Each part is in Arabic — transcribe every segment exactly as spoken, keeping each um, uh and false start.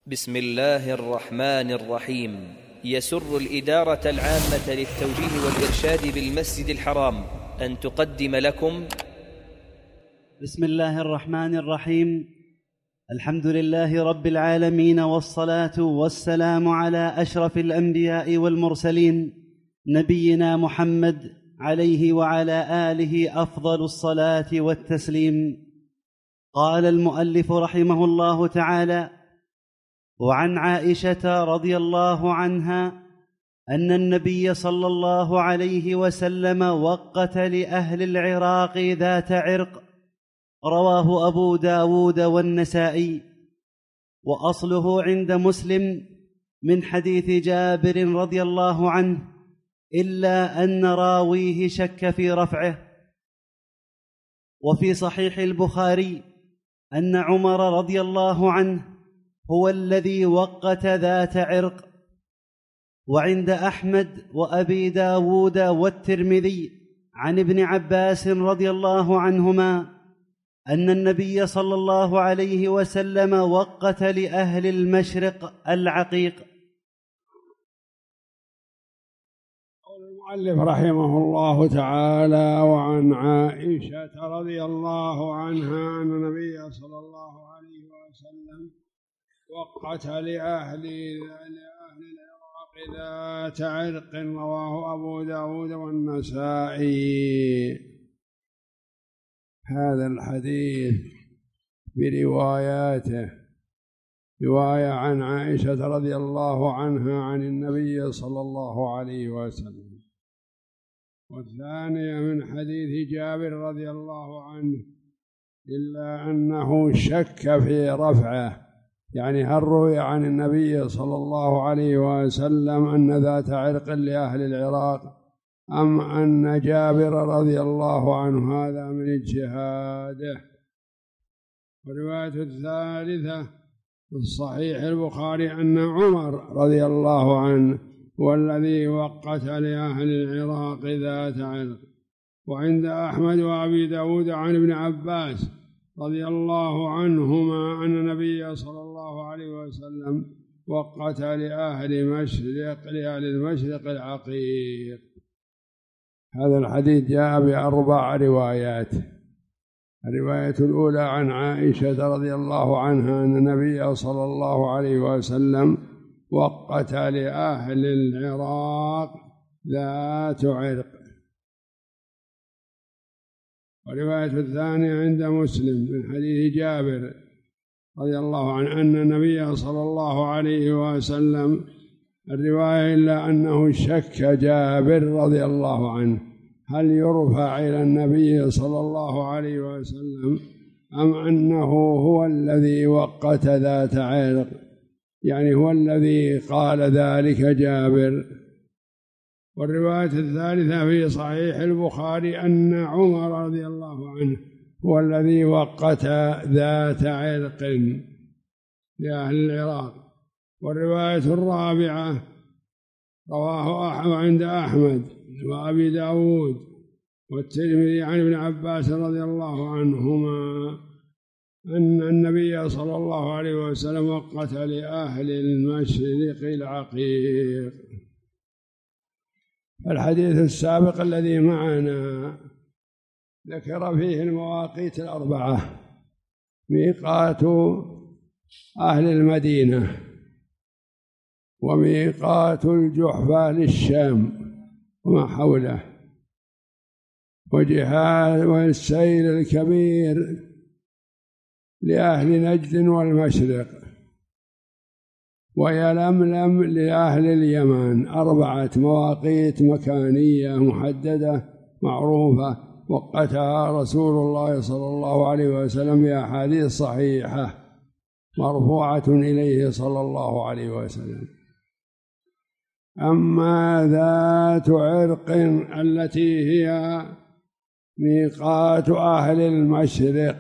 بسم الله الرحمن الرحيم. يسر الإدارة العامة للتوجيه والإرشاد بالمسجد الحرام أن تقدم لكم بسم الله الرحمن الرحيم. الحمد لله رب العالمين، والصلاة والسلام على أشرف الأنبياء والمرسلين نبينا محمد عليه وعلى آله أفضل الصلاة والتسليم. قال المؤلف رحمه الله تعالى: وعن عائشة رضي الله عنها أن النبي صلى الله عليه وسلم وقت لأهل العراق ذات عرق، رواه أبو داود والنسائي، وأصله عند مسلم من حديث جابر رضي الله عنه، إلا أن راويه شك في رفعه. وفي صحيح البخاري أن عمر رضي الله عنه هو الذي وقت ذات عرق. وعند أحمد وأبي داود والترمذي عن ابن عباس رضي الله عنهما أن النبي صلى الله عليه وسلم وقت لأهل المشرق العقيق. قال المؤلف رحمه الله تعالى: وعن عائشة رضي الله عنها أن النبي صلى الله عليه وسلم وقت لأهل لأهل العراق ذات عرق، رواه أبو داود والنسائي. هذا الحديث برواياته رواية عن عائشة رضي الله عنها عن النبي صلى الله عليه وسلم، والثانية من حديث جابر رضي الله عنه، إلا أنه شك في رفعه، يعني هل روي عن النبي صلى الله عليه وسلم أن ذات عرق لأهل العراق، أم أن جابر رضي الله عنه هذا من اجتهاده. والرواية الثالثة في الصحيح البخاري أن عمر رضي الله عنه هو الذي وقت لأهل العراق ذات عرق. وعند أحمد وأبي داود عن ابن عباس رضي الله عنهما أن النبي صلى الله عليه وسلم وقت لأهل مشرق لأهل المشرق العقيق. هذا الحديث جاء بأربع روايات. الرواية الأولى عن عائشة رضي الله عنها أن النبي صلى الله عليه وسلم وقت لأهل العراق ذات عرق. والرواية الثانية عند مسلم من حديث جابر رضي الله عنه أن النبي صلى الله عليه وسلم، الرواية إلا أنه شك جابر رضي الله عنه هل يرفع إلى النبي صلى الله عليه وسلم أم أنه هو الذي وقت ذات عرق، يعني هو الذي قال ذلك جابر. والرواية الثالثة في صحيح البخاري أن عمر رضي الله عنه هو الذي وقت ذات عرق لأهل العراق. والرواية الرابعة رواه أحمد عند أحمد وأبي داود والترمذي عن ابن عباس رضي الله عنهما أن النبي صلى الله عليه وسلم وقت لأهل المشرق العقيق. الحديث السابق الذي معنا ذكر فيه المواقيت الأربعة: ميقات أهل المدينة، وميقات الجحفة للشام وما حوله، وجهاد والسيل الكبير لأهل نجد والمشرق، ويلملم لأهل اليمن. أربعة مواقيت مكانية محددة معروفة وقتها رسول الله صلى الله عليه وسلم بأحاديث صحيحة مرفوعة إليه صلى الله عليه وسلم. أما ذات عرق التي هي ميقات أهل المشرق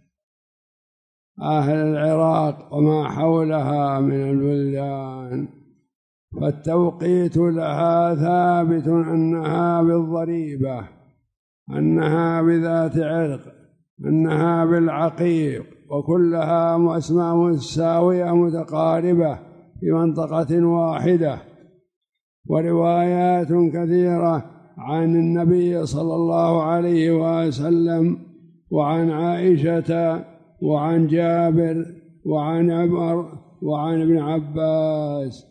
أهل العراق وما حولها من البلدان، فالتوقيت لها ثابت أنها بالضريبة، أنها بذات عرق، أنها بالعقيق، وكلها أسماء متساوية متقاربة في منطقة واحدة، وروايات كثيرة عن النبي صلى الله عليه وسلم وعن عائشة وعن جابر وعن عمر وعن ابن عباس.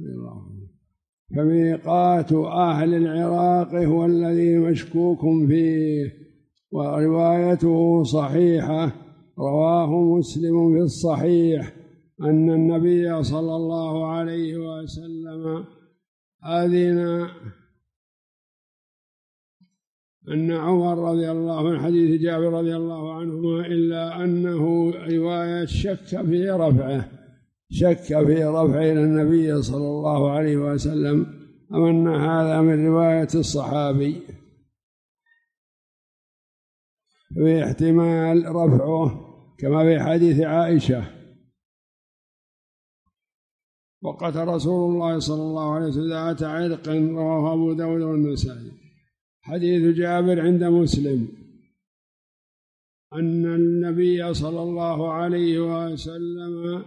فميقات أهل العراق هو الذي مشكوك فيه، وروايته صحيحة. رواه مسلم في الصحيح أن النبي صلى الله عليه وسلم أذن أن عمر رضي الله من حديث جابر رضي الله عنهما، إلا أنه رواية شك في رفعه شك في رفعه إلى النبي صلى الله عليه وسلم، أم أن هذا من رواية الصحابي، في احتمال رفعه كما في حديث عائشة وقتل رسول الله صلى الله عليه وسلم ذات عرق، رواه أبو داود والنسائي. حديث جابر عند مسلم أن النبي صلى الله عليه وسلم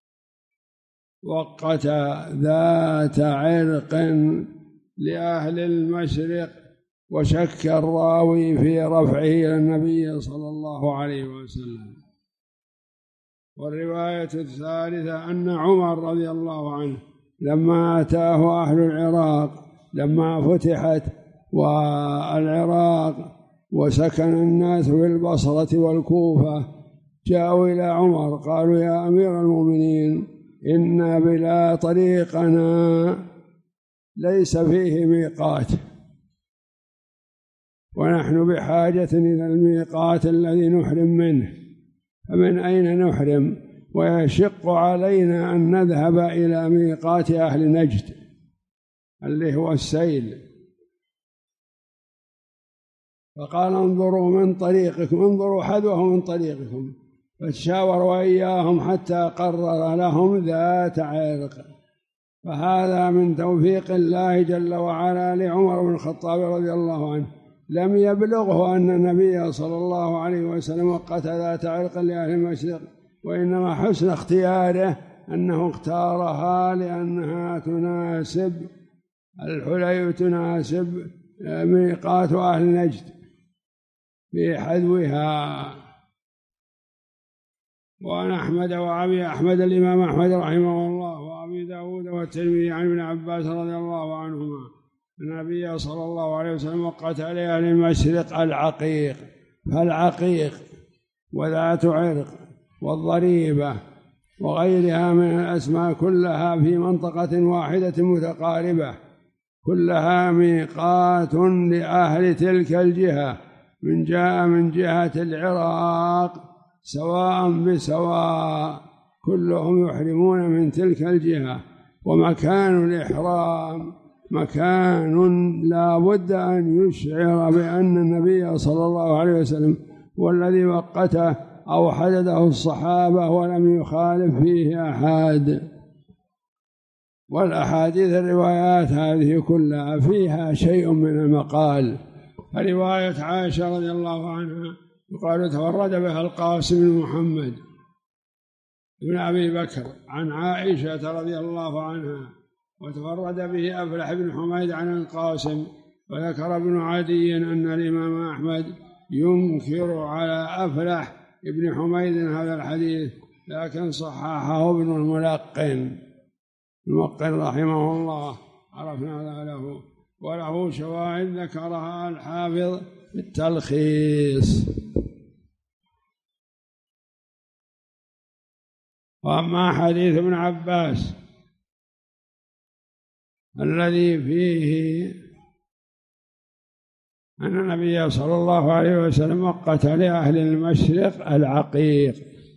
وقت ذات عرق لأهل المشرق، وشك الراوي في رفعه إلى النبي صلى الله عليه وسلم. والرواية الثالثة أن عمر رضي الله عنه لما أتاه أهل العراق لما فتحت والعراق وسكن الناس في البصرة والكوفة، جاءوا إلى عمر قالوا: يا أمير المؤمنين، إن بلا طريقنا ليس فيه ميقات، ونحن بحاجة إلى الميقات الذي نحرم منه، فمن أين نحرم؟ ويشق علينا أن نذهب إلى ميقات أهل نجد اللي هو السيل. فقال: انظروا من طريقكم، انظروا حذوه من طريقكم. فتشاوروا إياهم حتى قرر لهم ذات عرق. فهذا من توفيق الله جل وعلا لعمر بن الخطاب رضي الله عنه، لم يبلغه أن النبي صلى الله عليه وسلم وقت ذات عرق لأهل المشرق، وإنما حسن اختياره أنه اختارها لأنها تناسب الحلي، تناسب ميقات أهل نجد بحذوها. وعن أحمد وأبي أحمد الإمام أحمد رحمه الله وأبي داود والترمذي عن ابن عباس رضي الله عنهما النبي صلى الله عليه وسلم وقت لأهل المشرق العقيق. فالعقيق وذات عرق والضريبة وغيرها من الأسماء كلها في منطقة واحدة متقاربة، كلها ميقات لأهل تلك الجهة، من جاء من جهة العراق سواء بسواء، كلهم يحرمون من تلك الجهة. ومكان الإحرام مكان لا بد أن يشعر بأن النبي صلى الله عليه وسلم والذي وقته أو حدده الصحابة ولم يخالف فيه أحد. والأحاديث الروايات هذه كلها فيها شيء من المقال. فرواية عائشة رضي الله عنها يقال تفرد بها القاسم بن محمد بن أبي بكر عن عائشة رضي الله عنها، وتفرد به أفلح بن حميد عن القاسم. وذكر ابن عدي أن الإمام أحمد ينكر على أفلح بن حميد هذا الحديث، لكن صححه ابن الملقن الملقن رحمه الله، عرفنا له، وله شواهد ذكرها الحافظ بالتلخيص. وأما حديث ابن عباس الذي فيه أن النبي صلى الله عليه وسلم وقت لأهل المشرق العقيق،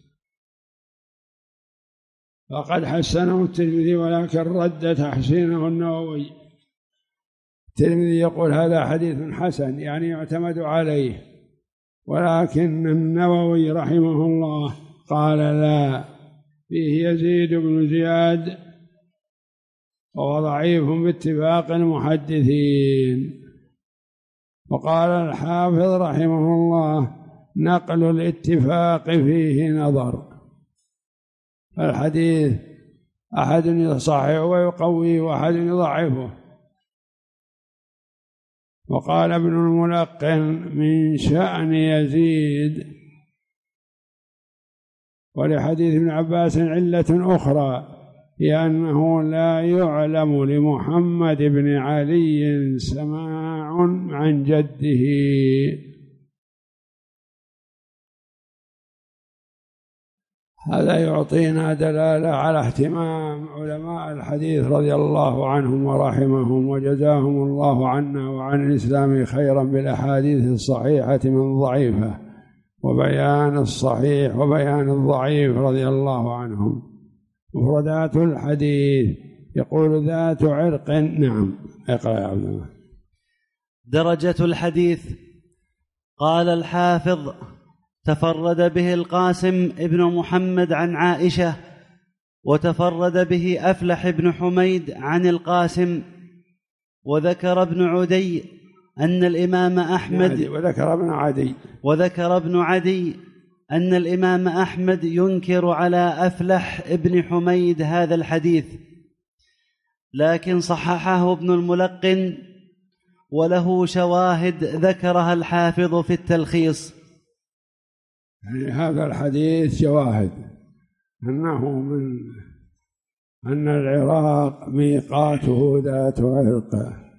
فقد حسنه الترمذي ولكن رد تحسينه النووي. الترمذي يقول هذا حديث حسن يعني يعتمد عليه، ولكن النووي رحمه الله قال لا، فيه يزيد بن زياد وهو ضعيف باتفاق المحدثين. وقال الحافظ رحمه الله نقل الاتفاق فيه نظر. الحديث أحد يصححه ويقويه وأحد يضعفه. وقال ابن الملقن من شأن يزيد. ولحديث ابن عباس علة أخرى هي أنه لا يعلم لمحمد بن علي سماع عن جده. هذا يعطينا دلالة على اهتمام علماء الحديث رضي الله عنهم ورحمهم، وجزاهم الله عنا وعن الإسلام خيرا بالأحاديث الصحيحة من ضعيفة، وبيان الصحيح وبيان الضعيف رضي الله عنهم. مفردات الحديث. يقول ذات عرق. نعم، اقرأ يا عبد الله. درجة الحديث. قال الحافظ: تفرد به القاسم ابن محمد عن عائشة، وتفرد به أفلح بن حميد عن القاسم. وذكر ابن عدي أن الإمام أحمد وذكر ابن عدي وذكر ابن عدي أن الإمام أحمد ينكر على أفلح ابن حميد هذا الحديث، لكن صححه ابن الملقن وله شواهد ذكرها الحافظ في التلخيص. يعني هذا الحديث شواهد أنه من أن العراق ميقاته ذات عرق.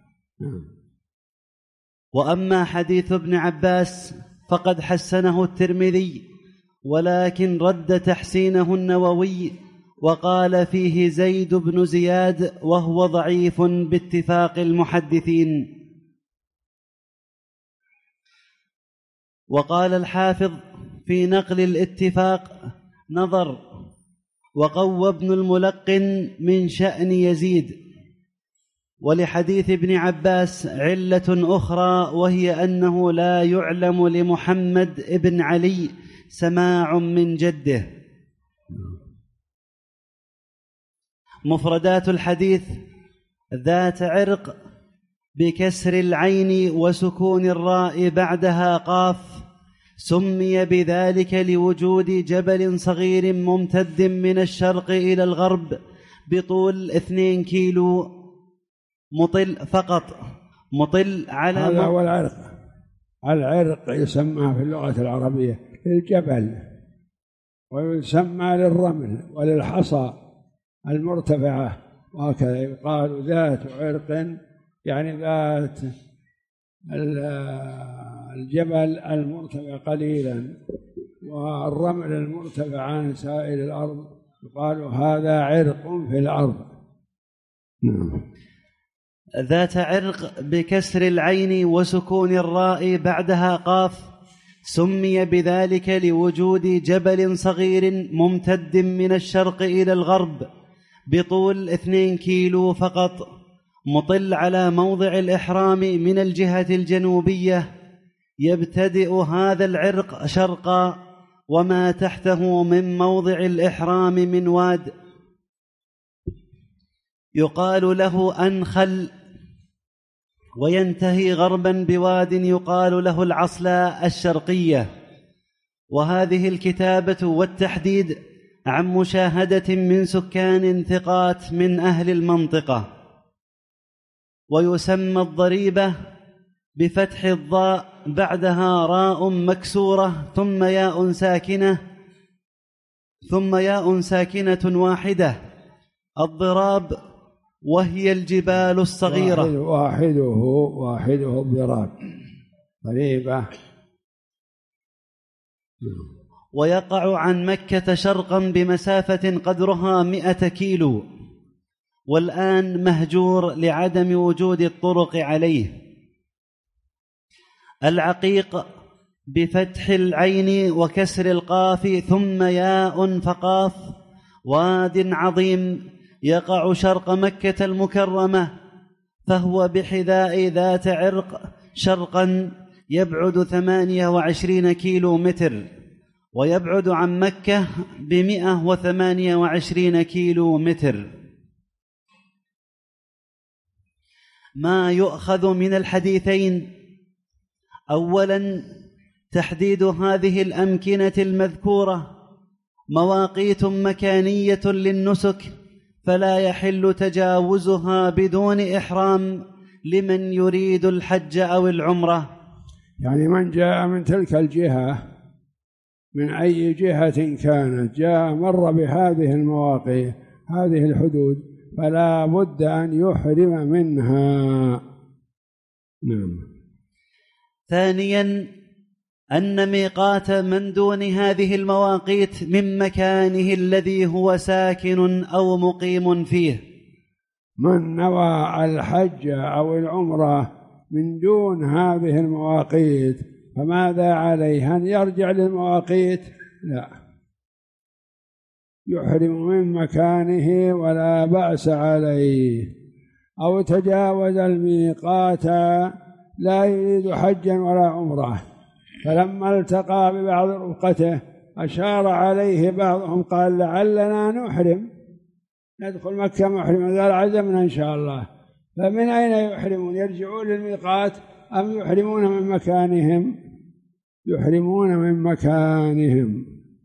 وأما حديث ابن عباس فقد حسنه الترمذي، ولكن رد تحسينه النووي وقال فيه زيد بن زياد وهو ضعيف باتفاق المحدثين. وقال الحافظ في نقل الاتفاق نظر، وقوى ابن الملقن من شأن يزيد. ولحديث ابن عباس علة أخرى، وهي أنه لا يعلم لمحمد ابن علي سماع من جده. مفردات الحديث: ذات عرق بكسر العين وسكون الراء بعدها قاف، سمي بذلك لوجود جبل صغير ممتد من الشرق إلى الغرب بطول اثنين كيلو مطل فقط، مطل على هذا هو العرق. العرق يسمى في اللغة العربية الجبل، ويسمى للرمل وللحصى المرتفعة، وهكذا يقال ذات عرق، يعني ذات الجبل المرتفع قليلا والرمل المرتفع عن سائر الأرض، يقال هذا عرق في الأرض. نعم. ذات عرق بكسر العين وسكون الراء بعدها قاف، سمي بذلك لوجود جبل صغير ممتد من الشرق إلى الغرب بطول اثنين كيلو فقط، مطل على موضع الإحرام من الجهة الجنوبية. يبتدئ هذا العرق شرقا، وما تحته من موضع الإحرام من واد يقال له أنخل، وينتهي غربا بواد يقال له العصلا الشرقية. وهذه الكتابة والتحديد عن مشاهدة من سكان ثقات من أهل المنطقة. ويسمى الضريبة بفتح الضاء بعدها راء مكسورة ثم ياء ساكنة ثم ياء ساكنة واحدة الضراب، وهي الجبال الصغيرة. واحده واحده الضراب ضريبة. ويقع عن مكة شرقا بمسافة قدرها مئة كيلو، والآن مهجور لعدم وجود الطرق عليه. العقيق بفتح العين وكسر القاف ثم ياء فقاف، واد عظيم يقع شرق مكة المكرمة، فهو بحذاء ذات عرق شرقا، يبعد ثمانية وعشرين كيلو متر، ويبعد عن مكة بمئة وثمانية وعشرين كيلو متر. ما يؤخذ من الحديثين: أولا تحديد هذه الأمكنة المذكورة مواقيت مكانية للنسك، فلا يحل تجاوزها بدون إحرام لمن يريد الحج أو العمرة. يعني من جاء من تلك الجهة من أي جهة كانت جاء مر بهذه المواقيت هذه الحدود فلا بد أن يحرم منها. نعم. ثانيا أن ميقات من دون هذه المواقيت من مكانه الذي هو ساكن أو مقيم فيه. من نوى الحج أو العمرة من دون هذه المواقيت فماذا عليه؟ أن يرجع للمواقيت؟ لا، يحرم من مكانه ولا بأس عليه. أو تجاوز الميقات لا يريد حجا ولا عمره، فلما التقى ببعض رفقته أشار عليه بعضهم قال لعلنا نحرم ندخل مكة محرم، قال عزمنا إن شاء الله. فمن أين يحرمون؟ يرجعون للميقات أم يحرمون من مكانهم؟ يحرمون من مكانهم.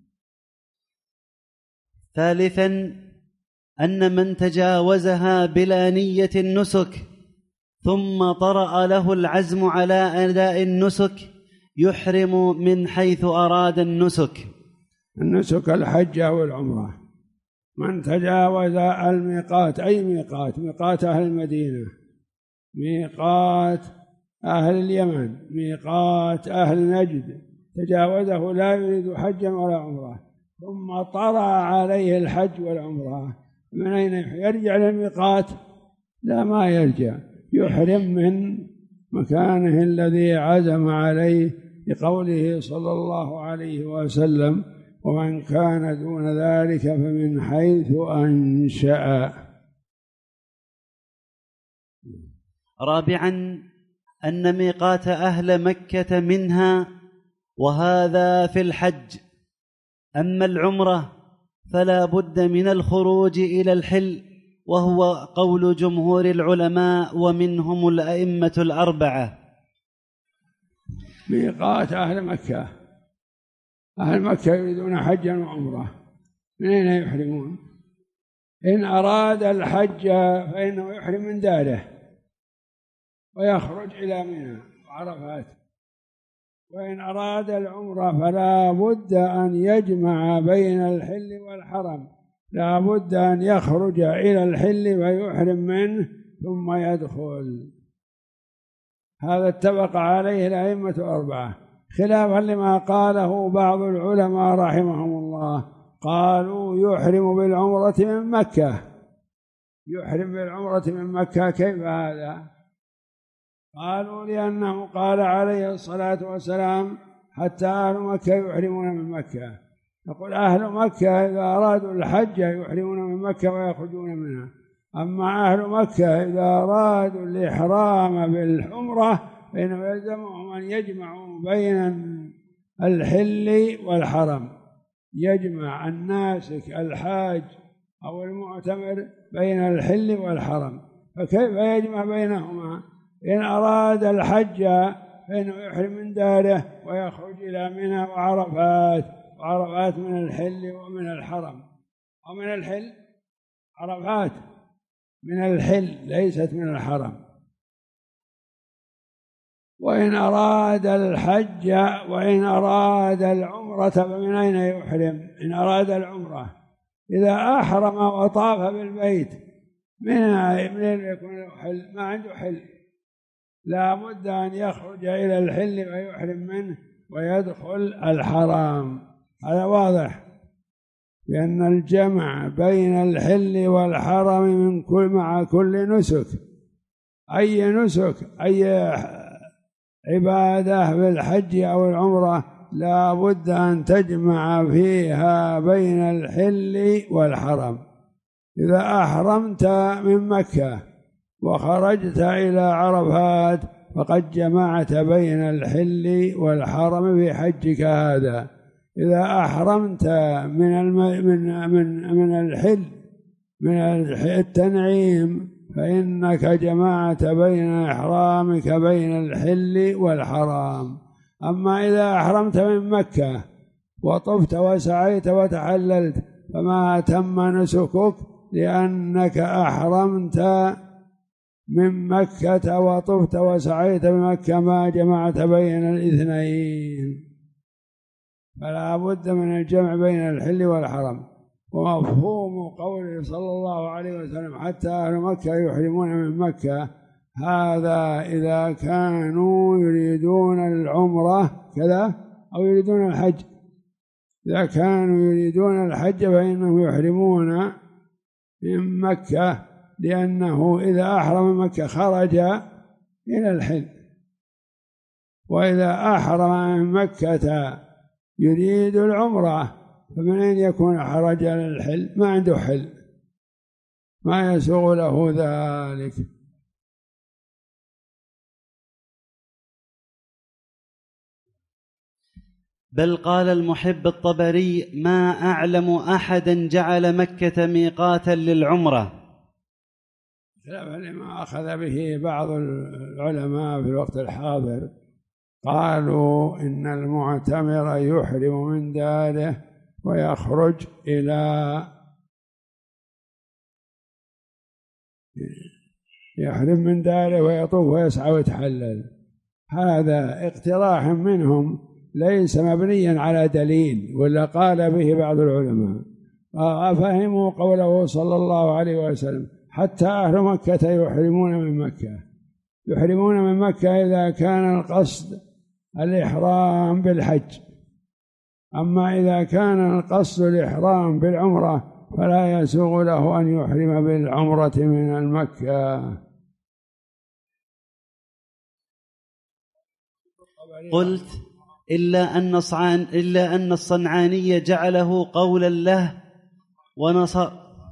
ثالثا أن من تجاوزها بلا نية النسك ثم طرأ له العزم على أداء النسك يحرم من حيث أراد النسك. النسك الحج أو العمرة. من تجاوز الميقات، أي ميقات؟ ميقات أهل المدينة، ميقات أهل اليمن، ميقات أهل نجد، تجاوزه لا يريد حجا ولا عمره ثم طرأ عليه الحج والعمرة، من أين يرجع للميقات؟ لا، ما يرجع، يحرم من مكانه الذي عزم عليه لقوله صلى الله عليه وسلم ومن كان دون ذلك فمن حيث أنشأ. رابعا أن ميقات أهل مكة منها، وهذا في الحج. أما العمرة فلا بد من الخروج إلى الحل، وهو قول جمهور العلماء ومنهم الأئمة الأربعة. ميقات أهل مكة، أهل مكة يريدون حجا وعمرة، من أين يحرمون؟ إن أراد الحج فإنه يحرم من داره ويخرج إلى منى وعرفات، وإن أراد العمرة فلا بد أن يجمع بين الحل والحرم، لا بد أن يخرج إلى الحل ويحرم منه ثم يدخل. هذا اتفق عليه الأئمة الأربعة، خلافا لما قاله بعض العلماء رحمهم الله، قالوا يحرم بالعمرة من مكة. يحرم بالعمرة من مكة، كيف هذا؟ قالوا لأنه قال عليه الصلاة والسلام حتى أهل مكة يحرمون من مكة. نقول أهل مكة إذا أرادوا الحج يحرمون من مكة ويخرجون منها، أما أهل مكة إذا أرادوا الإحرام بالعمرة فإنه يلزمهم أن يجمعوا بين الحل والحرم، يجمع الناسك الحاج أو المعتمر بين الحل والحرم. فكيف يجمع بينهما؟ إن أراد الحج فإنه يحرم من داره ويخرج إلى منى وعرفات، وعرفات من الحل ومن الحرم، ومن الحل عرفات من الحل ليست من الحرم. وإن أراد الحج وإن أراد العمرة فمن أين يحرم؟ إن أراد العمرة إذا أحرم وطاف بالبيت من أين يكون له حل؟ ما عنده حل، لا بد أن يخرج إلى الحل ويحرم منه ويدخل الحرام. هذا واضح بأن الجمع بين الحل والحرم من كل مع كل نسك، أي نسك أي عبادة بالحج أو العمرة لا بد أن تجمع فيها بين الحل والحرم. إذا أحرمت من مكة وخرجت إلى عرفات فقد جمعت بين الحل والحرم في حجك هذا. إذا أحرمت من الم... من من من الحل من التنعيم فإنك جمعت بين إحرامك بين الحل والحرام. أما إذا أحرمت من مكة وطفت وسعيت وتحللت فما تم نسكك، لأنك أحرمت من مكة وطفت وسعيت بمكة، ما جمعت بين الاثنين، فلا بد من الجمع بين الحل والحرم. ومفهوم قوله صلى الله عليه وسلم حتى أهل مكة يحرمون من مكة، هذا إذا كانوا يريدون العمرة كذا أو يريدون الحج. إذا كانوا يريدون الحج فإنهم يحرمون من مكة، لأنه إذا أحرم من مكة خرج إلى الحل. وإذا أحرم من مكة يريد العمرة فمن أين يكون خرج إلى الحل؟ ما عنده حل، ما يسوغ له ذلك. بل قال المحب الطبري: ما أعلم أحدا جعل مكة ميقاتا للعمرة، خلافا لما أخذ به بعض العلماء في الوقت الحاضر. قالوا إن المعتمر يحرم من داره ويخرج إلى يحرم من داره ويطوف ويسعى ويتحلل. هذا اقتراح منهم ليس مبنيا على دليل، ولا قال به بعض العلماء. فهموا قوله صلى الله عليه وسلم حتى أهل مكة يحرمون من مكة. يحرمون من مكة إذا كان القصد الإحرام بالحج، أما إذا كان القصد الإحرام بالعمرة فلا يسوغ له أن يحرم بالعمرة من المكة. قلت: إلا أن الصنعان إلا أن الصنعاني جعله قولا له ونصر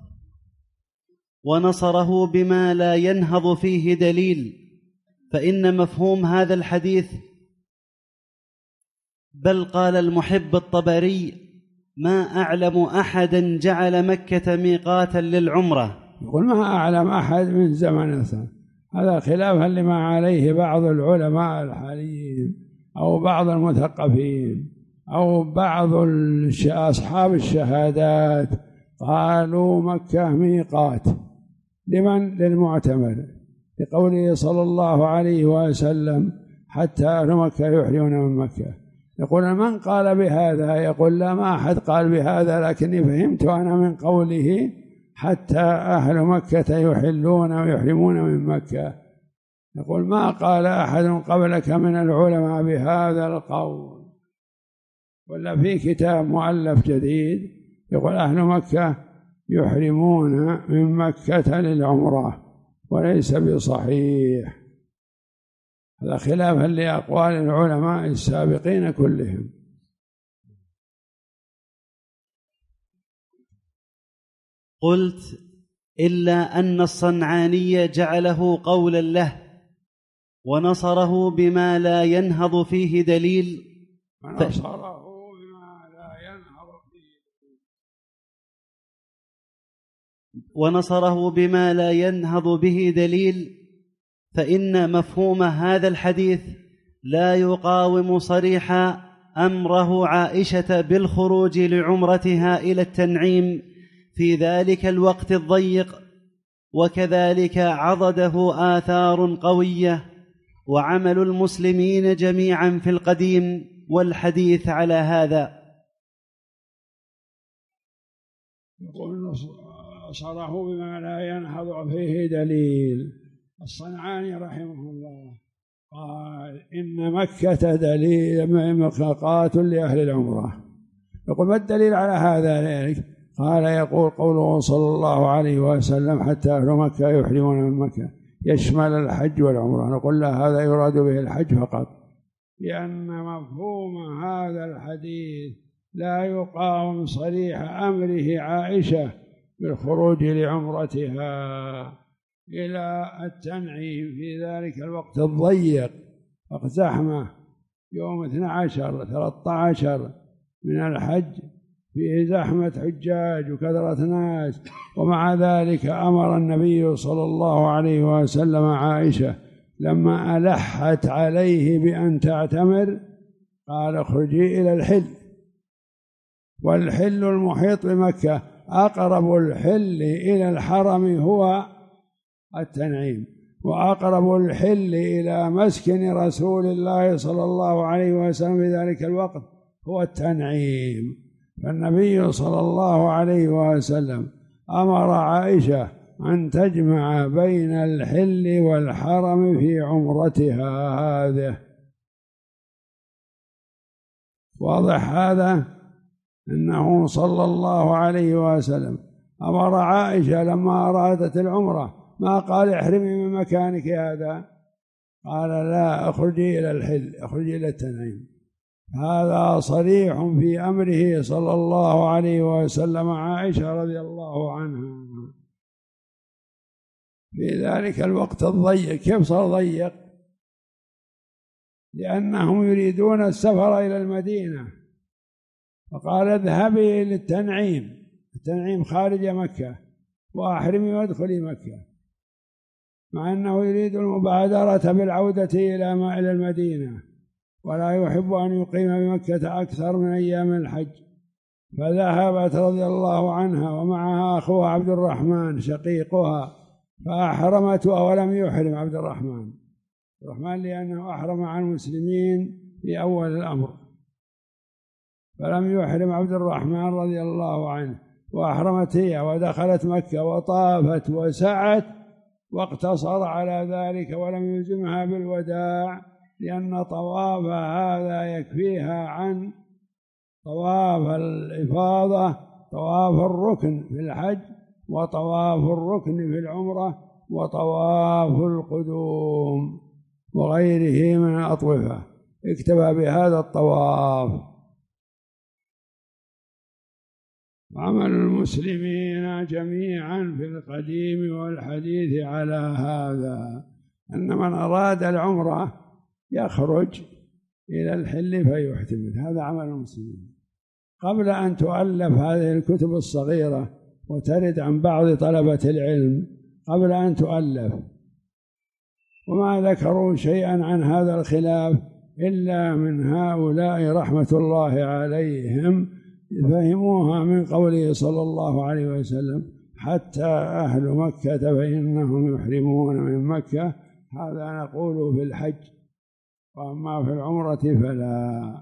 ونصره بما لا ينهض فيه دليل، فإن مفهوم هذا الحديث: بل قال المحب الطبري: ما أعلم أحدا جعل مكة ميقاتا للعمرة. يقول ما أعلم أحد من زمن أثر، هذا خلافا لما عليه بعض العلماء الحاليين أو بعض المثقفين أو بعض أصحاب الشهادات. قالوا مكة ميقات لمن؟ للمعتمر، لقوله صلى الله عليه وسلم حتى أهل مكة يحرمون من مكة. يقول من قال بهذا؟ يقول لا، ما أحد قال بهذا، لكني فهمت أنا من قوله حتى أهل مكة يحلون ويحرمون من مكة. يقول ما قال أحد قبلك من العلماء بهذا القول. ولا في كتاب مؤلف جديد يقول أهل مكة يحرمون من مكة للعمرة، وليس بصحيح. هذا خلافا لأقوال العلماء السابقين كلهم. قلت: إلا أن الصنعاني جعله قولا له ونصره بما لا ينهض فيه دليل ونصره بما لا ينهض فيه ونصره بما لا ينهض به دليل فإن مفهوم هذا الحديث لا يقاوم صريح أمره عائشة بالخروج لعمرتها إلى التنعيم في ذلك الوقت الضيق، وكذلك عضده آثار قوية وعمل المسلمين جميعا في القديم والحديث على هذا. يقول نصره بما لا ينهض فيه دليل. الصنعاني رحمه الله قال إن مكة دليل ميقات لأهل العمرة. يقول ما الدليل على هذا ذلك؟ قال يقول قوله صلى الله عليه وسلم حتى أهل مكة يحرمون من مكة يشمل الحج والعمرة. نقول لا، هذا يراد به الحج فقط، لأن مفهوم هذا الحديث لا يقاوم صريح أمره عائشة بالخروج لعمرتها إلى التنعيم في ذلك الوقت الضيق، وقت زحمة يوم اثني عشر ثلاثة عشر من الحج، فيه زحمة حجاج وكثرة ناس. ومع ذلك أمر النبي صلى الله عليه وسلم عائشة لما ألحت عليه بأن تعتمر قال اخرجي إلى الحل، والحل المحيط بمكة أقرب الحل إلى الحرم هو التنعيم، وأقرب الحل إلى مسكن رسول الله صلى الله عليه وسلم في ذلك الوقت هو التنعيم. فالنبي صلى الله عليه وسلم أمر عائشة أن تجمع بين الحل والحرم في عمرتها هذه. واضح هذا؟ أنه صلى الله عليه وسلم أمر عائشة لما أرادت العمرة ما قال احرمي من مكانك هذا، قال لا، اخرجي إلى الحل، اخرجي إلى التنعيم. هذا صريح في أمره صلى الله عليه وسلم عائشة رضي الله عنها في ذلك الوقت الضيق. كيف صار ضيق؟ لأنهم يريدون السفر إلى المدينة، فقال اذهبي للتنعيم، التنعيم خارج مكة، وأحرمي وادخلي مكة، مع أنه يريد المبادرة بالعودة إلى إلى المدينة، ولا يحب أن يقيم بمكة أكثر من أيام الحج. فذهبت رضي الله عنها ومعها أخوها عبد الرحمن شقيقها، فأحرمت ولم يحرم عبد الرحمن الرحمن لأنه أحرم عن المسلمين في أول الأمر، فلم يحرم عبد الرحمن رضي الله عنه، وأحرمت هي ودخلت مكة وطافت وسعت، واقتصر على ذلك ولم يلزمها بالوداع، لأن طواف هذا يكفيها عن طواف الإفاضة، طواف الركن في الحج، وطواف الركن في العمرة، وطواف القدوم وغيره من الأطوفة، اكتفى بهذا الطواف. عمل المسلمين جميعا في القديم والحديث على هذا، أن من أراد العمرة يخرج إلى الحل فيحتمل، هذا عمل المسلمين. قبل أن تؤلف هذه الكتب الصغيرة وترد عن بعض طلبة العلم، قبل أن تؤلف وما ذكروا شيئا عن هذا الخلاف إلا من هؤلاء رحمة الله عليهم، فهموها من قوله صلى الله عليه وسلم حتى أهل مكة فإنهم يحرمون من مكة. هذا نقول في الحج، وأما في العمرة فلا.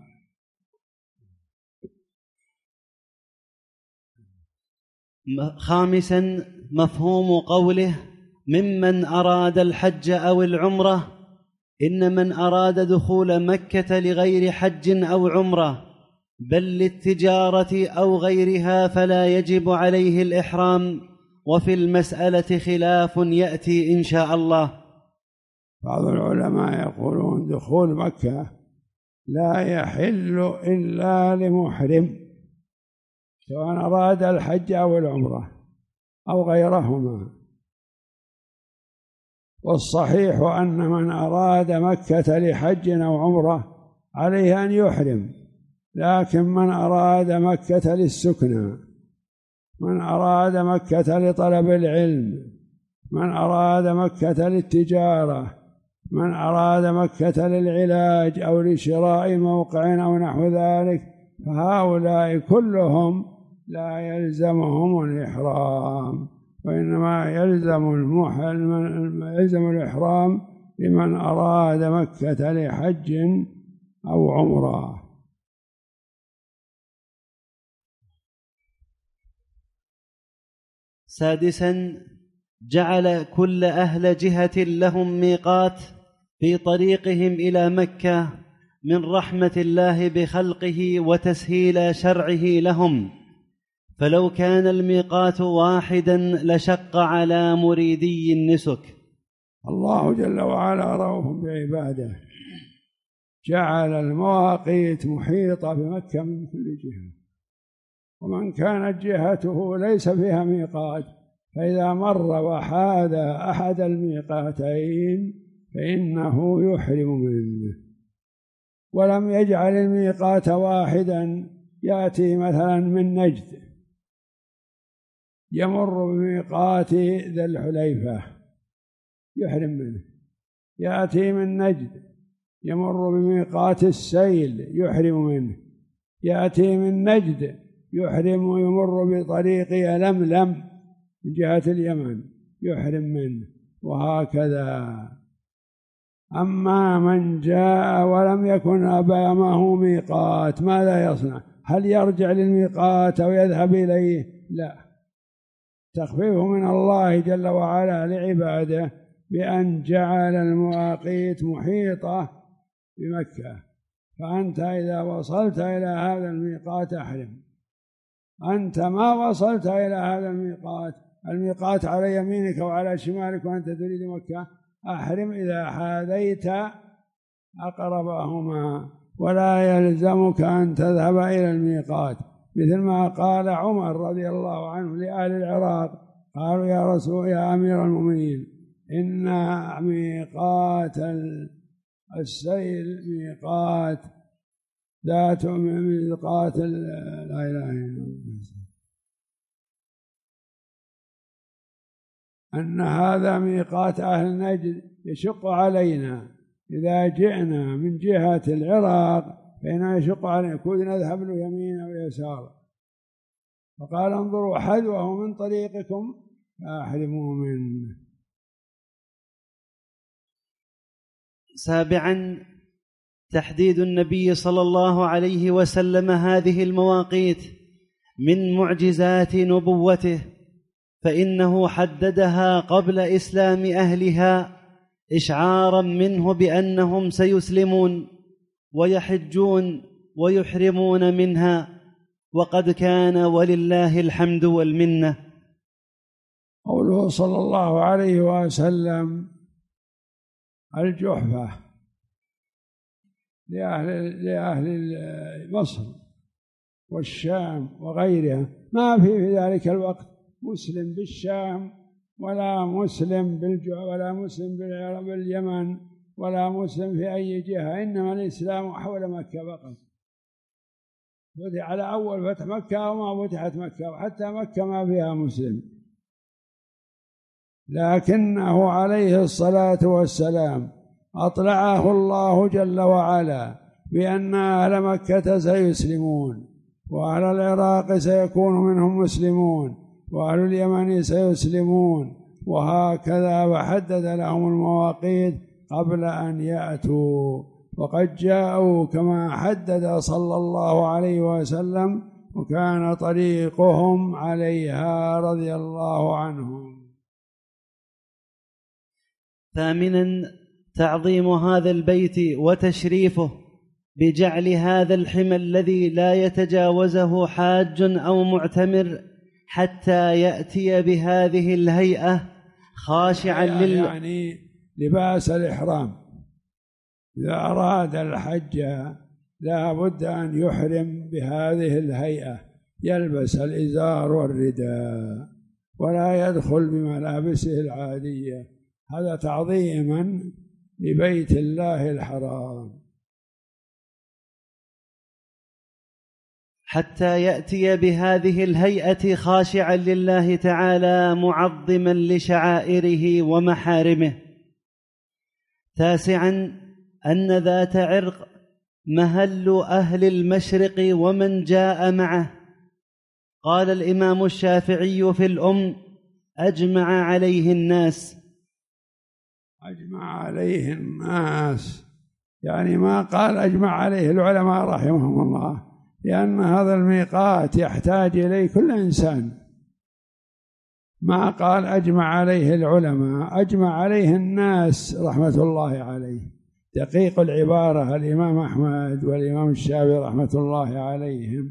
خامسا، مفهوم قوله ممن أراد الحج أو العمرة، إن من أراد دخول مكة لغير حج أو عمرة بل للتجارة أو غيرها فلا يجب عليه الإحرام، وفي المسألة خلاف يأتي إن شاء الله. بعض العلماء يقولون دخول مكة لا يحل إلا لمحرم، سواء أراد الحج أو العمرة أو غيرهما، والصحيح أن من أراد مكة لحج أو عمرة عليه أن يحرم، لكن من أراد مكة للسكنى، من أراد مكة لطلب العلم، من أراد مكة للتجارة، من أراد مكة للعلاج أو لشراء موقع أو نحو ذلك، فهؤلاء كلهم لا يلزمهم الإحرام، وإنما يلزم المحرم يلزم الإحرام لمن أراد مكة لحج أو عمرة. سادسا، جعل كل أهل جهة لهم ميقات في طريقهم إلى مكة من رحمة الله بخلقه وتسهيل شرعه لهم، فلو كان الميقات واحدا لشق على مريدي النسك. الله جل وعلا رؤوف بعباده، جعل المواقيت محيطة بمكة من كل جهة، ومن كانت جهته ليس فيها ميقات فإذا مر وحاد أحد الميقاتين فإنه يحرم منه. ولم يجعل الميقات واحدا، يأتي مثلا من نجد يمر بميقات ذي الحليفة يحرم منه، يأتي من نجد يمر بميقات السيل يحرم منه، يأتي من نجد يحرم ويمر بطريق يلملم من جهة اليمن يحرم منه، وهكذا. أما من جاء ولم يكن أمامه ميقات ماذا يصنع؟ هل يرجع للميقات أو يذهب إليه؟ لا، تخفيف من الله جل وعلا لعباده بأن جعل المواقيت محيطة بمكة، فأنت إذا وصلت إلى هذا الميقات أحرم. أنت ما وصلت إلى هذا الميقات، الميقات على يمينك وعلى شمالك وأنت تريد مكة، أحرم إذا حاذيت أقربهما، ولا يلزمك أن تذهب إلى الميقات، مثل ما قال عمر رضي الله عنه لأهل العراق، قالوا يا رسول يا أمير المؤمنين إن ميقات السيل ميقات ذات ميقات لا إله إلا الله، أن هذا ميقات أهل نجد يشق علينا إذا جئنا من جهة العراق فإنه يشق علينا، كود نذهب له يمين أو يسار، فقال انظروا حذوه من طريقكم فأحرموا منه. سابعا، تحديد النبي صلى الله عليه وسلم هذه المواقيت من معجزات نبوته، فإنه حددها قبل إسلام أهلها إشعارا منه بأنهم سيسلمون ويحجون ويحرمون منها، وقد كان ولله الحمد والمنة. قوله صلى الله عليه وسلم الجحفة لأهل, لأهل مصر والشام وغيرها، ما في في ذلك الوقت مسلم بالشام ولا مسلم بالجع ولا مسلم باليمن ولا مسلم في أي جهة، إنما الإسلام حول مكة فقط. فتح على أول فتح مكة وما فتحت مكة، وحتى مكة ما فيها مسلم، لكنه عليه الصلاة والسلام أطلعه الله جل وعلا بأن أهل مكة سيسلمون، وأهل العراق سيكون منهم مسلمون، وأهل اليمن سيسلمون، وهكذا، وحدد لهم المواقيت قبل أن يأتوا، وقد جاءوا كما حدد صلى الله عليه وسلم، وكان طريقهم عليها رضي الله عنهم. ثامنا، تعظيم هذا البيت وتشريفه بجعل هذا الحمى الذي لا يتجاوزه حاج أو معتمر حتى يأتي بهذه الهيئة خاشعا لل يعني لباس الإحرام، إذا أراد الحج لا بد أن يحرم بهذه الهيئة، يلبس الإزار والرداء ولا يدخل بملابسه العادية، هذا تعظيما لبيت الله الحرام. حتى يأتي بهذه الهيئة خاشعا لله تعالى معظما لشعائره ومحارمه. تاسعا، أن ذات عرق مهل أهل المشرق ومن جاء معه. قال الإمام الشافعي في الأم: أجمع عليه الناس. أجمع عليه الناس يعني ما قال أجمع عليه العلماء رحمهم الله، لأن هذا الميقات يحتاج إليه كل إنسان، ما قال أجمع عليه العلماء، أجمع عليه الناس رحمة الله عليه. دقيق العبارة الإمام أحمد والإمام الشافعي رحمة الله عليهم.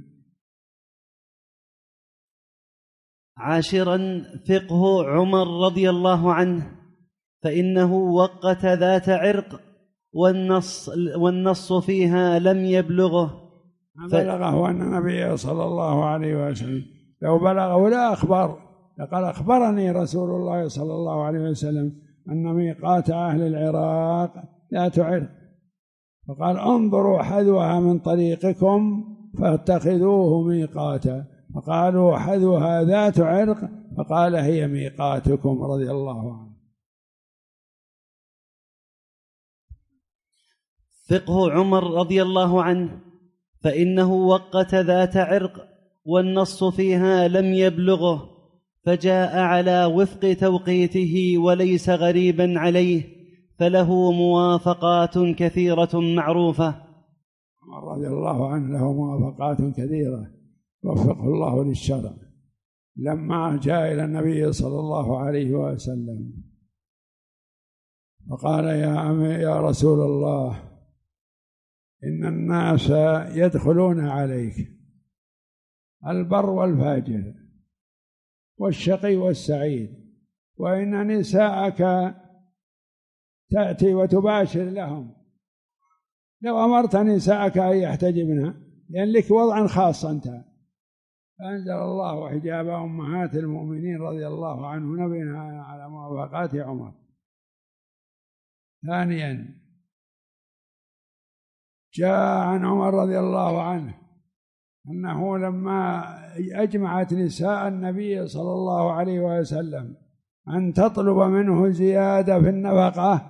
عاشرا، فقه عمر رضي الله عنه، فإنه وقت ذات عرق والنص, والنص فيها لم يبلغه. ف... بلغه أن النبي صلى الله عليه وسلم لو بلغه لا أخبر، لقد أخبرني رسول الله صلى الله عليه وسلم أن ميقات أهل العراق ذات عرق، فقال انظروا حذوها من طريقكم فاتخذوه ميقاتا، فقالوا حذوها ذات عرق، فقال هي ميقاتكم رضي الله عنه. فقه عمر رضي الله عنه، فإنه وقت ذات عرق والنص فيها لم يبلغه، فجاء على وفق توقيته وليس غريبا عليه، فله موافقات كثيرة معروفة. عمر رضي الله عنه له موافقات كثيرة وفقه الله للشرع. لما جاء إلى النبي صلى الله عليه وسلم فقال يا أمي يا رسول الله إن الناس يدخلون عليك، البر والفاجر والشقي والسعيد، وإن نساءك تأتي وتباشر لهم، لو أمرت نساءك أن يحتجبن لأن لك وضعا خاصا أنت. فأنزل الله حجاب أمهات المؤمنين رضي الله عنه نبينا على موافقات عمر. ثانيا جاء عن عمر رضي الله عنه أنه لما أجمعت نساء النبي صلى الله عليه وسلم أن تطلب منه زيادة في النفقة،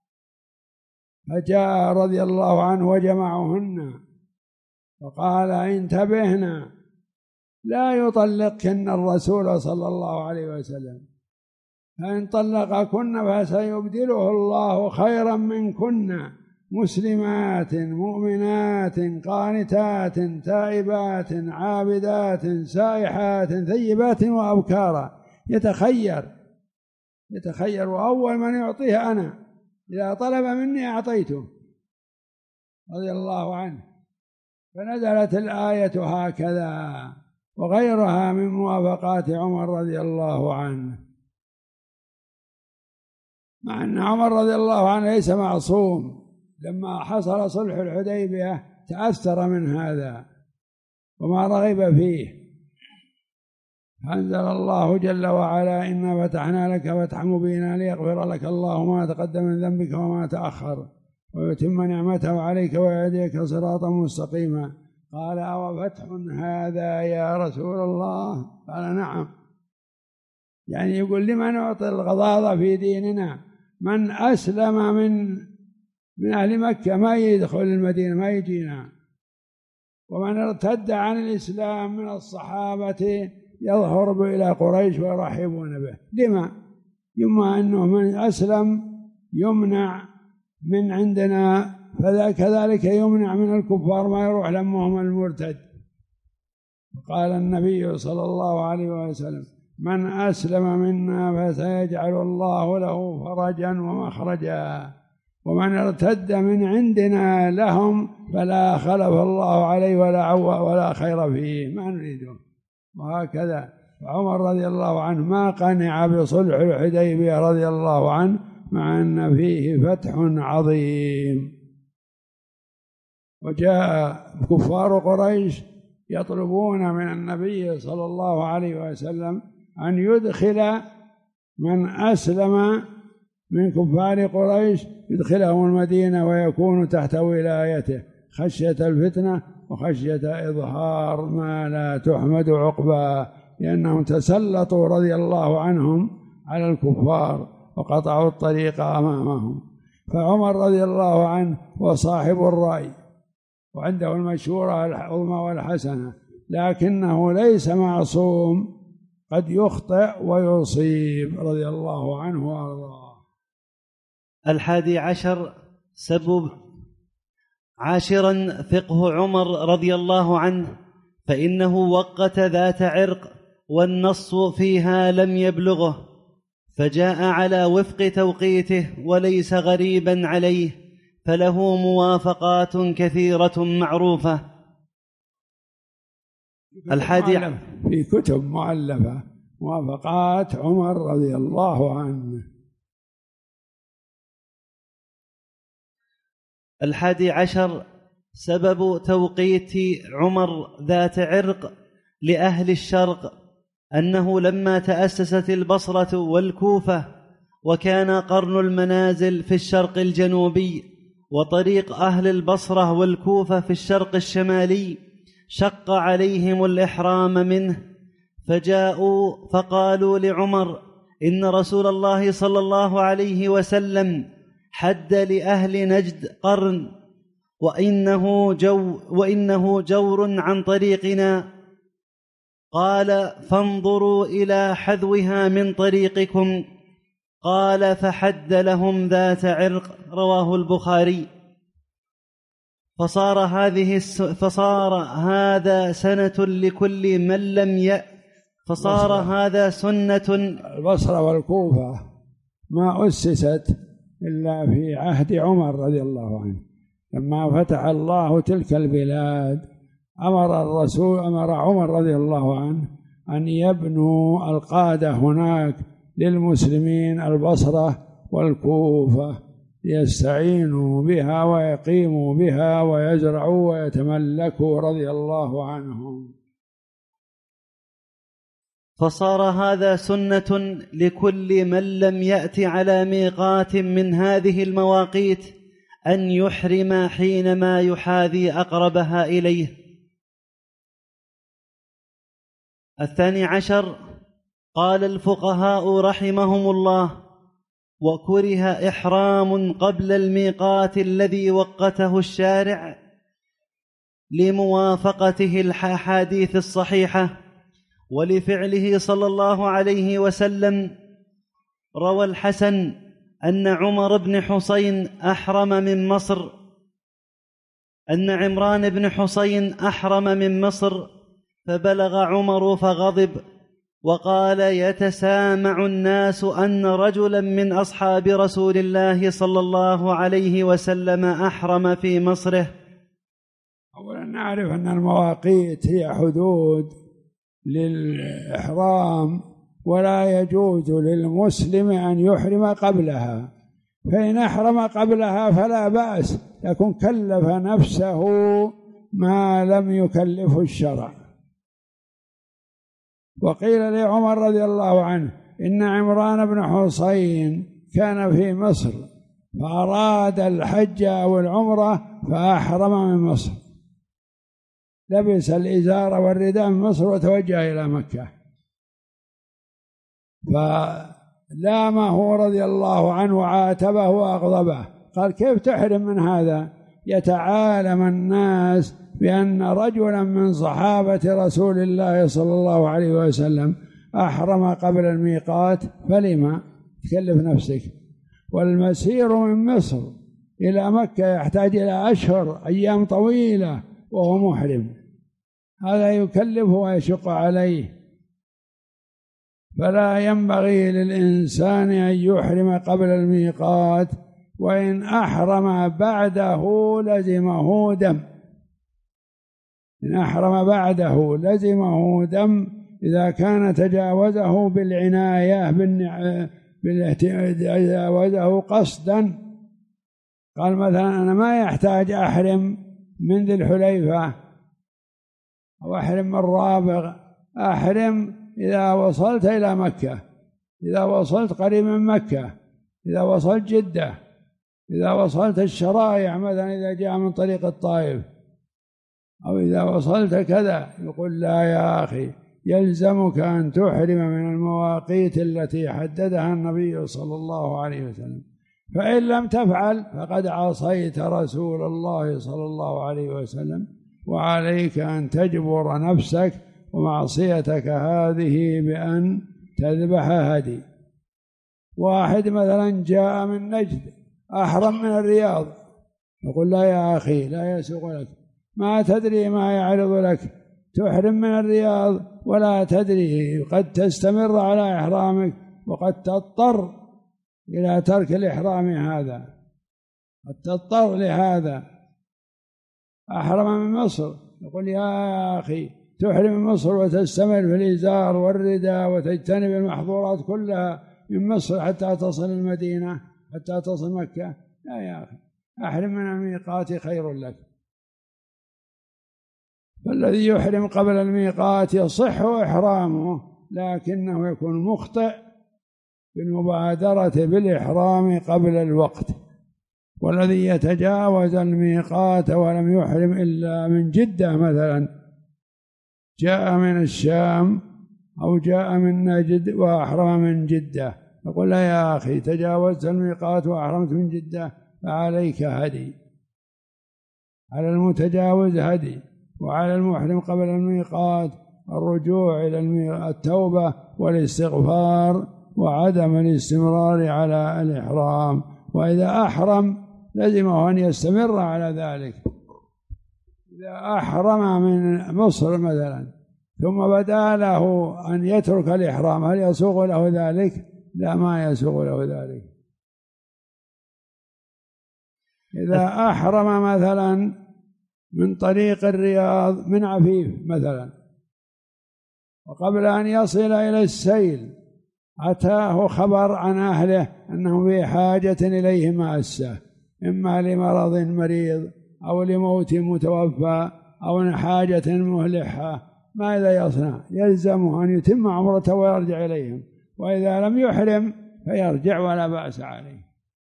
فجاء رضي الله عنه وجمعهن وقال انتبهنا لا يطلقكن الرسول صلى الله عليه وسلم، فإن طلقكن فسيبدله الله خيرا منكن مسلمات مؤمنات قانتات تائبات عابدات سائحات ثيبات وأبكارا. يتخير يتخير وأول من يعطيه أنا، إذا طلب مني أعطيته رضي الله عنه. فنزلت الآية هكذا وغيرها من موافقات عمر رضي الله عنه، مع أن عمر رضي الله عنه ليس معصوم. لما حصل صلح الحديبية تأثر من هذا وما رغب فيه، فأنزل الله جل وعلا إنا فتحنا لك فتحا مبينا ليغفر لك الله ما تقدم من ذنبك وما تأخر ويتم نعمته عليك ويهديك صراطا مستقيما. قال أو فتح هذا يا رسول الله؟ قال نعم. يعني يقول لمن نعطي الغضاضة في ديننا؟ من أسلم من من أهل مكة ما يدخل المدينة ما يجينا، ومن ارتد عن الإسلام من الصحابة يظهر إلى قريش ويرحبون به. لما؟ يما أنه من أسلم يمنع من عندنا، فكذلك يمنع من الكفار ما يروح لمهم المرتد. قال النبي صلى الله عليه وسلم من أسلم منا فسيجعل الله له فرجا ومخرجا، ومن ارتد من عندنا لهم فلا خلف الله عليه ولا ولا خير فيه، ما نريده. وهكذا عمر رضي الله عنه ما قنع بصلح الحديبية رضي الله عنه، مع أن فيه فتح عظيم. وجاء كفار قريش يطلبون من النبي صلى الله عليه وسلم أن يدخل من أسلم من كفار قريش يدخلهم المدينة ويكون تحت ولايته، خشية الفتنة وخشية إظهار ما لا تحمد عقباه، لأنهم تسلطوا رضي الله عنهم على الكفار وقطعوا الطريق أمامهم. فعمر رضي الله عنه وصاحب الرأي وعنده المشورة العظمى والحسنة، لكنه ليس معصوم، قد يخطئ ويصيب رضي الله عنه وأرضاه. الحادي عشر سبب عاشرا فقه عمر رضي الله عنه، فإنه وقت ذات عرق والنص فيها لم يبلغه، فجاء على وفق توقيته وليس غريبا عليه، فله موافقات كثيرة معروفة. الحادي في كتب مؤلفة موافقات عمر رضي الله عنه. الحادي عشر سبب توقيت عمر ذات عرق لأهل الشرق، أنه لما تأسست البصرة والكوفة وكان قرن المنازل في الشرق الجنوبي وطريق أهل البصرة والكوفة في الشرق الشمالي، شق عليهم الإحرام منه، فجاءوا فقالوا لعمر إن رسول الله صلى الله عليه وسلم حد لأهل نجد قرن وإنه, جو وإنه جور عن طريقنا. قال: فانظروا إلى حذوها من طريقكم. قال: فحد لهم ذات عرق. رواه البخاري. فصار هذه الس... فصار هذا سنة لكل من لم ي... فصار هذا سنة. البصرة والكوفة ما أسست إلا في عهد عمر رضي الله عنه، لما فتح الله تلك البلاد أمر الرسول أمر عمر رضي الله عنه أن يبنوا القادة هناك للمسلمين البصرة والكوفة ليستعينوا بها ويقيموا بها ويزرعوا ويتملكوا رضي الله عنهم. فصار هذا سنة لكل من لم يأت على ميقات من هذه المواقيت أن يحرم حينما يحاذي أقربها إليه. الثاني عشر: قال الفقهاء رحمهم الله: وكره إحرام قبل الميقات الذي وقته الشارع لموافقته الأحاديث الصحيحة ولفعله صلى الله عليه وسلم. روى الحسن أن عمر بن حسين أحرم من مصر أن عمران بن حسين أحرم من مصر فبلغ عمر فغضب وقال: يتسامع الناس أن رجلا من أصحاب رسول الله صلى الله عليه وسلم أحرم في مصره. أولا نعرف أن المواقيت هي حدود للإحرام، ولا يجوز للمسلم أن يحرم قبلها، فإن أحرم قبلها فلا بأس، لكن كلف نفسه ما لم يكلفه الشرع. وقيل لعمر رضي الله عنه إن عمران بن حسين كان في مصر فأراد الحج أو العمرة فأحرم من مصر، لبس الإزار والرداء من مصر وتوجه إلى مكة، فلامه رضي الله عنه وعاتبه وأغضبه، قال: كيف تحرم من هذا؟ يتعالم الناس بأن رجلا من صحابة رسول الله صلى الله عليه وسلم أحرم قبل الميقات، فلما تكلف نفسك؟ والمسير من مصر إلى مكة يحتاج إلى أشهر أيام طويلة وهو محرم، هذا يكلف ويشق عليه. فلا ينبغي للإنسان أن يحرم قبل الميقات، وإن أحرم بعده لزمه دم، إن أحرم بعده لزمه دم إذا كان تجاوزه بالعناية تجاوزه قصدا. قال مثلا: أنا ما يحتاج أحرم من ذي الحليفة أو أحرم من رابغ، أحرم إذا وصلت إلى مكة، إذا وصلت قريب من مكة، إذا وصلت جدة، إذا وصلت الشرائع مثلا إذا جاء من طريق الطائف، أو إذا وصلت كذا. يقول: لا يا أخي، يلزمك أن تحرم من المواقيت التي حددها النبي صلى الله عليه وسلم، فإن لم تفعل فقد عصيت رسول الله صلى الله عليه وسلم، وعليك أن تجبر نفسك ومعصيتك هذه بأن تذبح هدي. واحد مثلا جاء من نجد أحرم من الرياض، يقول: لا يا أخي، لا يسوق لك، ما تدري ما يعرض لك، تحرم من الرياض ولا تدري، قد تستمر على إحرامك وقد تضطر إلى ترك الإحرام هذا، قد تضطر لهذا. أحرم من مصر، يقول: يا أخي، تحرم من مصر وتستمر في الإزار والرداء وتجتنب المحظورات كلها من مصر حتى تصل المدينة، حتى تصل مكة؟ لا يا أخي، أحرم من الميقات خير لك. فالذي يحرم قبل الميقات يصح إحرامه، لكنه يكون مخطئ بالمبادرة بالإحرام قبل الوقت. والذي يتجاوز الميقات ولم يحرم إلا من جدة مثلا، جاء من الشام أو جاء من نجد وأحرم من جدة، يقول: لا يا أخي، تجاوزت الميقات وأحرمت من جدة فعليك هدي. على المتجاوز هدي، وعلى المحرم قبل الميقات الرجوع إلى التوبة والاستغفار وعدم الاستمرار على الإحرام. وإذا أحرم لزمه أن يستمر على ذلك. إذا أحرم من مصر مثلا ثم بدا له أن يترك الإحرام، هل يسوغ له ذلك؟ لا، ما يسوغ له ذلك. إذا أحرم مثلا من طريق الرياض من عفيف مثلا، وقبل أن يصل إلى السيل أتاه خبر عن أهله أنهم في حاجة إليه ماسة، إما لمرض مريض أو لموت متوفى أو حاجة مهلحة، ماذا يصنع؟ يلزمه أن يتم عمرته ويرجع إليهم، وإذا لم يحرم فيرجع ولا بأس عليه.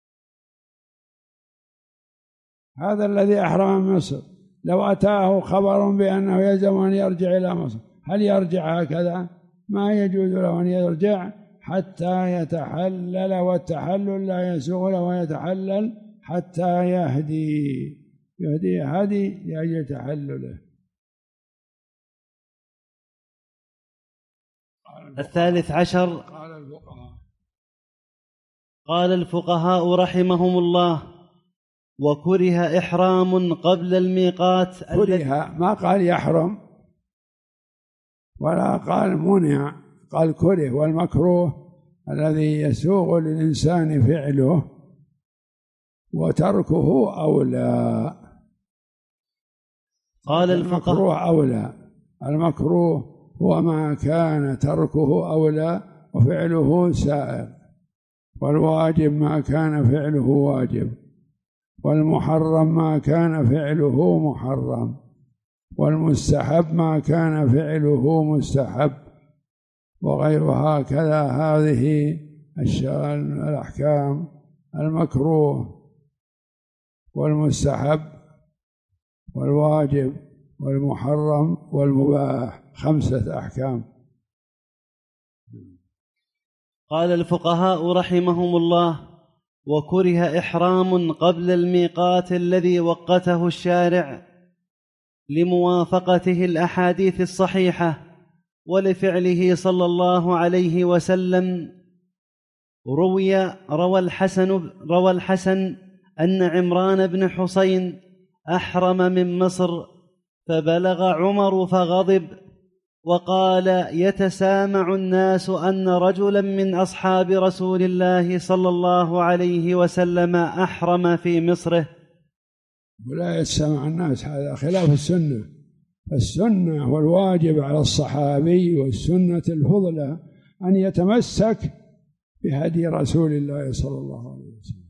هذا الذي أحرم من مصر، لو أتاه خبر بأنه يلزم أن يرجع إلى مصر، هل يرجع هكذا؟ ما يجوز له أن يرجع حتى يتحلل، والتحلل لا يسوغ له ويتحلل حتى يهدي يهدي هدي لأجل تحلله. الثالث عشر. قال الفقهاء قال الفقهاء رحمهم الله: وكره إحرام قبل الميقات. كره، ما قال يحرم ولا قال منع، قال كره. والمكروه الذي يسوغ للإنسان فعله وتركه أولى. قال الفقهاء المكروه أولى. المكروه هو ما كان تركه أولى وفعله سائر، والواجب ما كان فعله واجب، والمحرم ما كان فعله محرم، والمستحب ما كان فعله مستحب، وغيرها كذا. هذه الأحكام: المكروه والمستحب والواجب والمحرم والمباح، خمسة أحكام. قال الفقهاء رحمهم الله: وكره إحرام قبل الميقات الذي وقته الشارع لموافقته الأحاديث الصحيحة ولفعله صلى الله عليه وسلم. روي روى الحسن روى الحسن أن عمران بن حسين أحرم من مصر، فبلغ عمر فغضب وقال: يتسامع الناس أن رجلا من أصحاب رسول الله صلى الله عليه وسلم أحرم في مصره. ولا يتسامع الناس، هذا خلاف السنة. السنة والواجب على الصحابي والسنة الفضلى أن يتمسك بهدي رسول الله صلى الله عليه وسلم.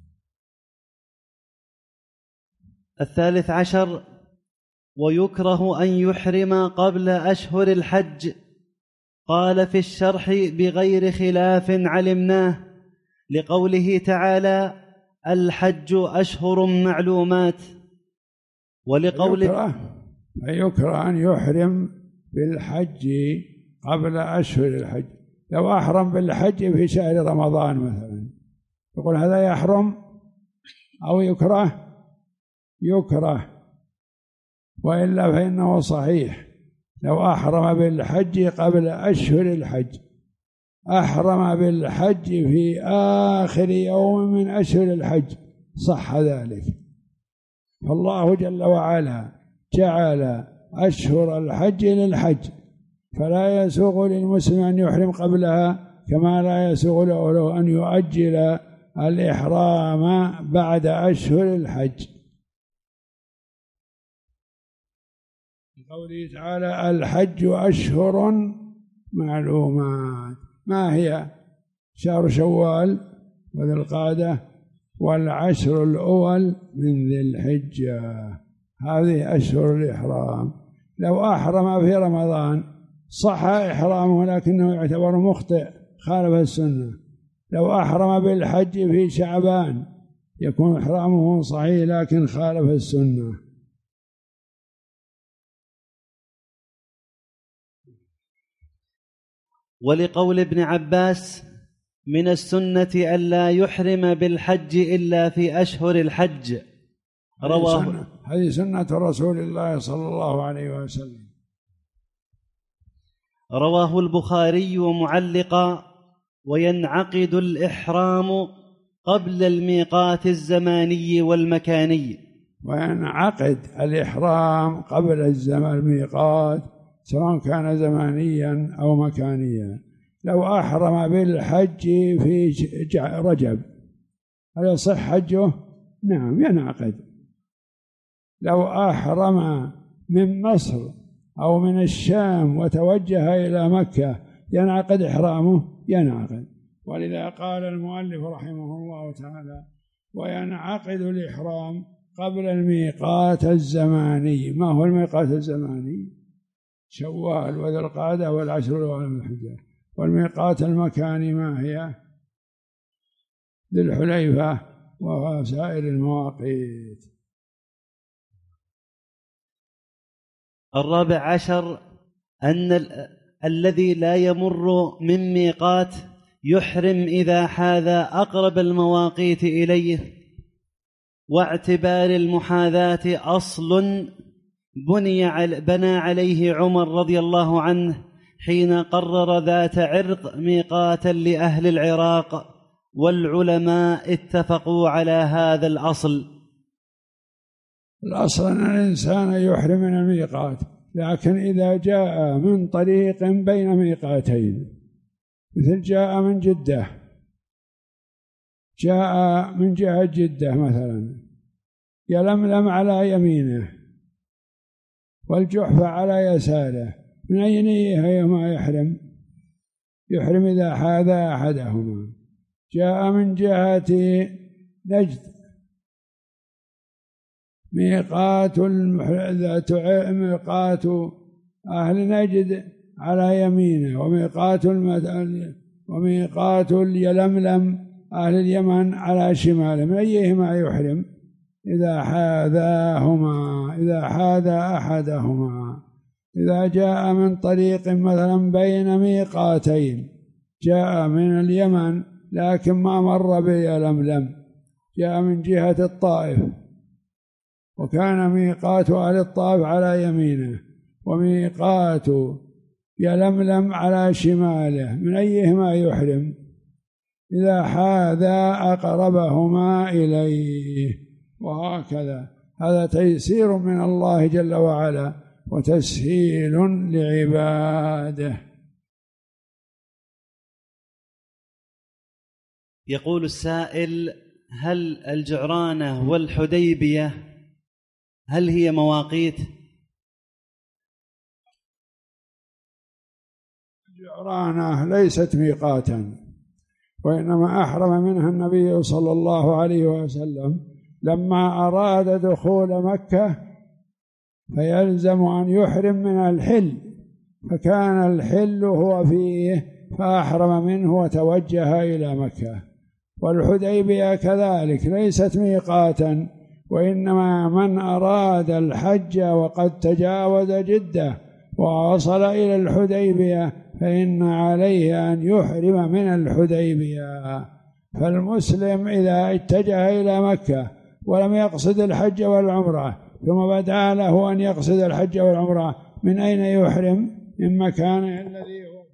الثالث عشر. ويكره أن يحرم قبل أشهر الحج. قال في الشرح: بغير خلاف علمناه، لقوله تعالى: الحج أشهر معلومات. ولقول يكره, يكره أن يحرم بالحج قبل أشهر الحج. لو أحرم بالحج في شهر رمضان مثلا، يقول هذا يحرم أو يكره؟ يكره، وإلا فإنه صحيح. لو أحرم بالحج قبل أشهر الحج، أحرم بالحج في آخر يوم من أشهر الحج، صح ذلك. فالله جل وعلا جعل أشهر الحج للحج، فلا يسوغ للمسلم أن يحرم قبلها، كما لا يسوغ له أن يؤجل الإحرام بعد أشهر الحج. قوله تعالى: الحج أشهر معلومات. ما هي؟ شهر شوال وذي القعدة والعشر الأول من ذي الحجة، هذه أشهر الإحرام. لو أحرم في رمضان صح إحرامه، لكنه يعتبر مخطئ، خالف السنة. لو أحرم بالحج في شعبان يكون إحرامه صحيح، لكن خالف السنة. ولقول ابن عباس: من السنة ألا يحرم بالحج إلا في أشهر الحج. رواه هذه سنة رسول الله صلى الله عليه وسلم. رواه البخاري معلقا: وينعقد الإحرام قبل الميقات الزماني والمكاني. وينعقد الإحرام قبل الزمان الميقات سواء كان زمانيا أو مكانيا. لو أحرم بالحج في رجب هل يصح حجه؟ نعم ينعقد. لو أحرم من مصر أو من الشام وتوجه إلى مكة ينعقد إحرامه؟ ينعقد. ولذا قال المؤلف رحمه الله تعالى: وينعقد الإحرام قبل الميقات الزماني. ما هو الميقات الزماني؟ شوال وذو القعدة والعشر الأواخر من الحجة. والميقات المكاني ما هي؟ ذي الحليفة وسائر المواقيت. الرابع عشر أن ال... الذي لا يمر من ميقات يحرم إذا حاذى أقرب المواقيت إليه. واعتبار المحاذاة أصل بني على بنى عليه عمر رضي الله عنه حين قرر ذات عرق ميقاتا لأهل العراق، والعلماء اتفقوا على هذا الأصل. الأصل أن الإنسان يحرم من الميقات، لكن إذا جاء من طريق بين ميقاتين، مثل جاء من جدة، جاء من جهة جدة مثلا، يلملم على يمينه والجحفة على يساره، من أي نية ما يحرم؟ يحرم إذا حاذى أحدهما. جاء من جهة نجد، ميقات ميقات أهل نجد على يمينه، وميقات وميقات اليلملم أهل اليمن على شماله، من أيهما يحرم؟ إذا حاذاهما، إذا حاذى أحدهما. إذا جاء من طريق مثلا بين ميقاتين، جاء من اليمن لكن ما مر بيلملم، جاء من جهة الطائف، وكان ميقات أهل الطائف على يمينه وميقات يلملم على شماله، من أيهما يحرم؟ إذا حاذى أقربهما إليه. وهكذا، هذا تيسير من الله جل وعلا وتسهيل لعباده. يقول السائل: هل الجعرانة والحديبية هل هي مواقيت؟ الجعرانة ليست ميقاتا، وإنما أحرم منها النبي صلى الله عليه وسلم لما أراد دخول مكة، فيلزم أن يحرم من الحل، فكان الحل هو فيه فأحرم منه وتوجه إلى مكة. والحديبية كذلك ليست ميقاتا، وإنما من أراد الحج وقد تجاوز جدة ووصل إلى الحديبية فإن عليه أن يحرم من الحديبية. فالمسلم إذا اتجه إلى مكة ولم يقصد الحج والعمرة ثم بدا له أن يقصد الحج والعمرة، من أين يحرم؟ من مكانه الذي هو